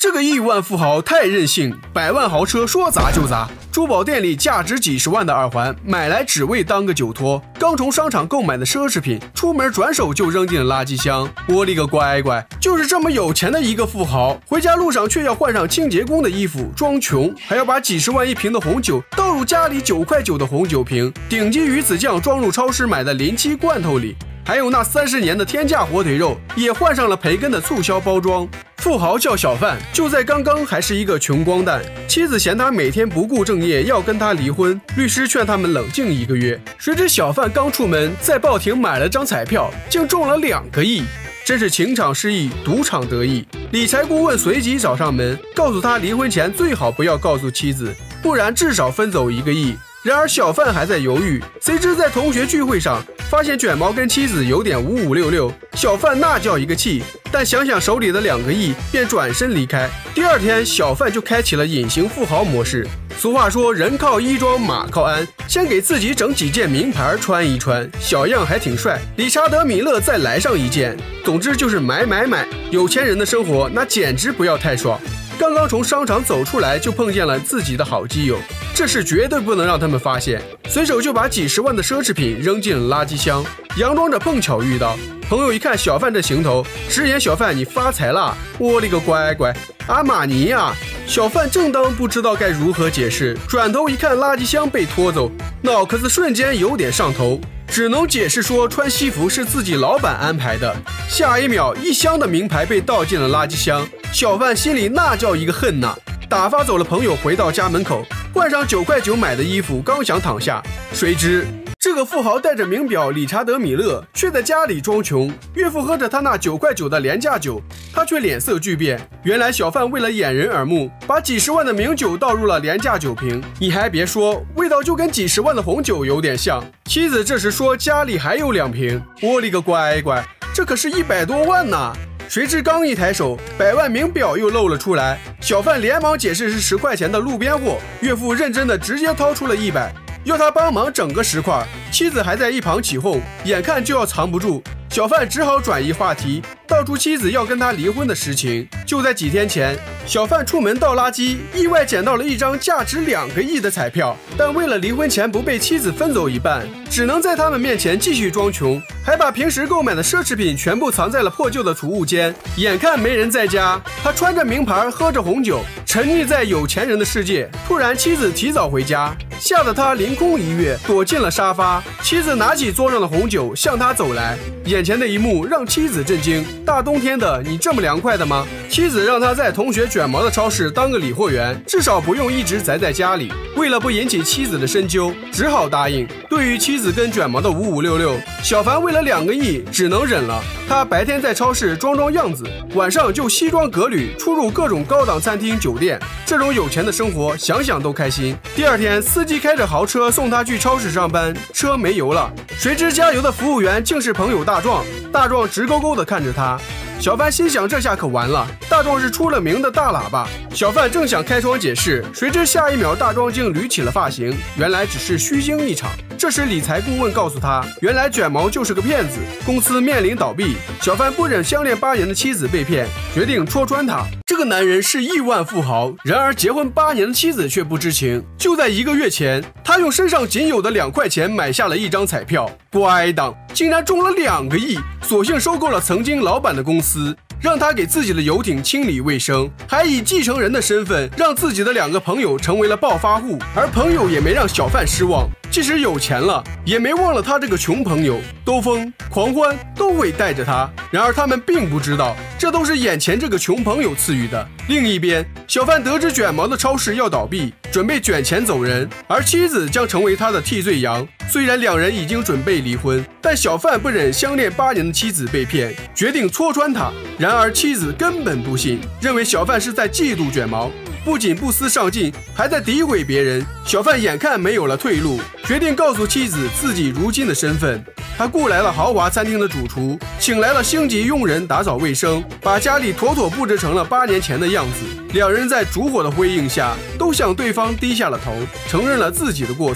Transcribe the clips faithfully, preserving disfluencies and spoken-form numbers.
这个亿万富豪太任性，百万豪车说砸就砸。珠宝店里价值几十万的耳环，买来只为当个酒托。刚从商场购买的奢侈品，出门转手就扔进了垃圾箱。我勒个乖乖，就是这么有钱的一个富豪，回家路上却要换上清洁工的衣服，装穷，还要把几十万一瓶的红酒倒入家里九块九的红酒瓶，顶级鱼子酱装入超市买的临期罐头里。还有那三十年的天价火腿肉也换上了培根的促销包装。富豪叫小贩，就在刚刚还是一个穷光蛋，妻子嫌他每天不顾正业，要跟他离婚。律师劝他们冷静一个月。谁知小贩刚出门，在报亭买了张彩票，竟中了两个亿。真是情场失意，赌场得意。理财顾问随即找上门，告诉他离婚前最好不要告诉妻子，不然至少分走一个亿。然而小贩还在犹豫，谁知在同学聚会上发现卷毛跟妻子有点五五六六，小贩那叫一个气，但想想手里的两个亿，便转身离开。第二天，小贩就开启了隐形富豪模式。俗话说，人靠衣装，马靠鞍，先给自己整几件名牌穿一穿，小样还挺帅。理查德米勒再来上一件，总之就是买买买。有钱人的生活那简直不要太爽。刚刚从商场走出来，就碰见了自己的好基友，这事绝对不能让他们发现，随手就把几十万的奢侈品扔进了垃圾箱，佯装着碰巧遇到。朋友一看小贩这行头，直言小贩你发财了，我勒个乖乖，阿玛尼啊！小贩正当不知道该如何解释，转头一看垃圾箱被拖走，脑壳子瞬间有点上头，只能解释说穿西服是自己老板安排的。下一秒，一箱的名牌被倒进了垃圾箱，小贩心里那叫一个恨呐！打发走了朋友，回到家门口，换上九块九买的衣服，刚想躺下，谁知这个富豪带着名表理查德米勒，却在家里装穷。岳父喝着他那九块九的廉价酒，他却脸色巨变。原来小贩为了掩人耳目，把几十万的名酒倒入了廉价酒瓶。你还别说，味道就跟几十万的红酒有点像。妻子这时说家里还有两瓶，我勒个乖乖，这可是一百多万呢！谁知刚一抬手，百万名表又露了出来。小贩连忙解释是十块钱的路边货，岳父认真的直接掏出了一百，要他帮忙整个十块。妻子还在一旁起哄，眼看就要藏不住，小贩只好转移话题，道出妻子要跟他离婚的实情。就在几天前，小贩出门倒垃圾，意外捡到了一张价值两个亿的彩票，但为了离婚前不被妻子分走一半，只能在他们面前继续装穷，还把平时购买的奢侈品全部藏在了破旧的储物间。眼看没人在家，他穿着名牌，喝着红酒，沉溺在有钱人的世界。突然妻子提早回家，吓得他凌空一跃，躲进了沙发。妻子拿起桌上的红酒向他走来，眼前的一幕让妻子震惊。大冬天的，你这么凉快的吗？妻子让他在同学卷毛的超市当个理货员，至少不用一直宅在家里。为了不引起妻子的深究，只好答应。对于妻子跟卷毛的五五六六，小凡为了两个亿只能忍了。他白天在超市装装样子，晚上就西装革履出入各种高档餐厅酒店。这种有钱的生活想想都开心。第二天，司机开着豪车送他去超市上班，车没油了，谁知加油的服务员竟是朋友大壮。大壮直勾勾地看着他，小范心想这下可完了，大壮是出了名的大喇叭。小范正想开窗解释，谁知下一秒大壮竟捋起了发型，原来只是虚惊一场。这时理财顾问告诉他，原来卷毛就是个骗子，公司面临倒闭。小范不忍相恋八年的妻子被骗，决定戳穿他。这个男人是亿万富豪，然而结婚八年的妻子却不知情。就在一个月前，他用身上仅有的两块钱买下了一张彩票，乖当，竟然中了两个亿，索性收购了曾经老板的公司，让他给自己的游艇清理卫生，还以继承人的身份让自己的两个朋友成为了暴发户。而朋友也没让小范失望，即使有钱了，也没忘了他这个穷朋友，兜风狂欢都会带着他。然而他们并不知道，这都是眼前这个穷朋友赐予的。另一边，小范得知卷毛的超市要倒闭，准备卷钱走人，而妻子将成为他的替罪羊。虽然两人已经准备离婚，但小范不忍相恋八年的妻子被骗，决定戳穿他。然而妻子根本不信，认为小范是在嫉妒卷毛，不仅不思上进，还在诋毁别人。小范眼看没有了退路，决定告诉妻子自己如今的身份。他雇来了豪华餐厅的主厨，请来了星级佣人打扫卫生，把家里妥妥布置成了八年前的样子。两人在烛火的辉映下，都向对方低下了头，承认了自己的过错。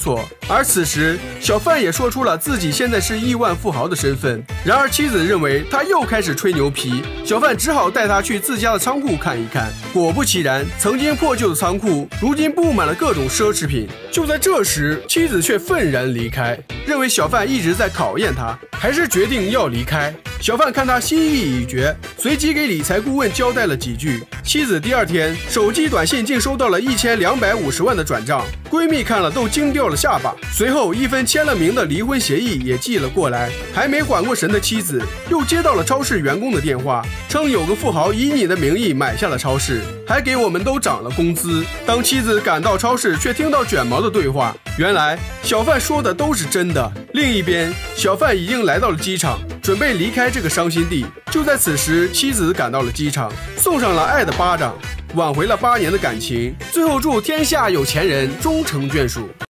而此时，小范也说出了自己现在是亿万富豪的身份。然而妻子认为他又开始吹牛皮，小范只好带他去自家的仓库看一看。果不其然，曾经破旧的仓库如今布满了各种奢侈品。就在这时，妻子却愤然离开，认为小范一直在考验他，还是决定要离开。小范看他心意已决，随即给理财顾问交代了几句。妻子第二天手机短信竟收到了一千两百五十万的转账，闺蜜看了都惊掉了下巴。随后一份签了名的离婚协议也寄了过来。还没缓过神的妻子又接到了超市员工的电话，称有个富豪以你的名义买下了超市，还给我们都涨了工资。当妻子赶到超市，却听到卷毛的对话，原来小范说的都是真的。另一边，小范已经来到了机场，准备离开这个伤心地。就在此时，妻子赶到了机场，送上了爱的巴掌，挽回了八年的感情。最后祝天下有钱人终成眷属。